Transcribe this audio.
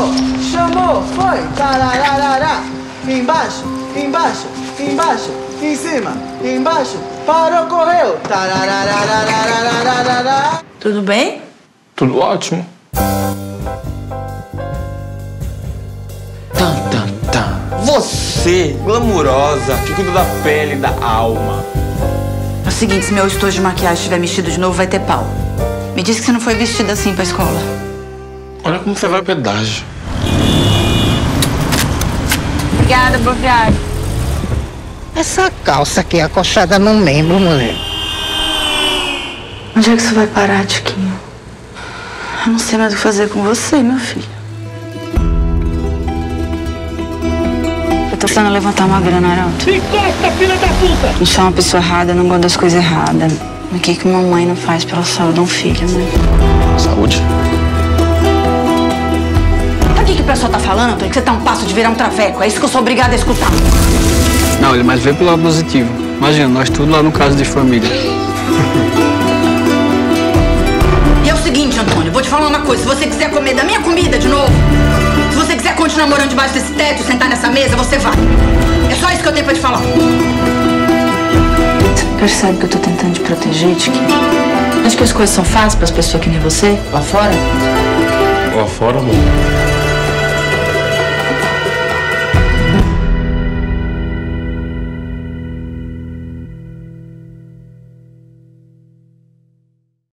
chamou, foi. Tarararará. Embaixo, embaixo, embaixo, em cima, embaixo. Parou, correu. Tararararararararará. Tudo bem? Tudo ótimo. Você, glamurosa, que cuida da pele e da alma. É o seguinte, se meu estojo de maquiagem estiver mexido de novo, vai ter pau. Me diz que você não foi vestida assim pra escola. Olha como você vai ao pedágio. Obrigada, boa viagem. Essa calça aqui é acochada no membro, mulher. Onde é que você vai parar, Tiquinho? Eu não sei mais o que fazer com você, meu filho. Eu tô precisando levantar uma grana, Arauto. Me corta, filha da puta! Não sou uma pessoa errada, não gosto das coisas erradas. O que uma mãe não faz pela saúde de um filho, né? Saúde? Sabe o que o pessoal tá falando, Antônio? Que você tá um passo de virar um traveco. É isso que eu sou obrigada a escutar. Não, ele mais vê pelo lado positivo. Imagina, nós tudo lá no caso de família. E é o seguinte, Antônio, vou te falar uma coisa. Se você quiser comer da minha comida de novo, se você quiser continuar morando debaixo desse teto e sentar nessa mesa, você vai. É só isso que eu tenho pra te falar. Você percebe que eu tô tentando te proteger, Tiquinho? Acho que as coisas são fáceis pras pessoas que nem você, lá fora? Lá fora, amor.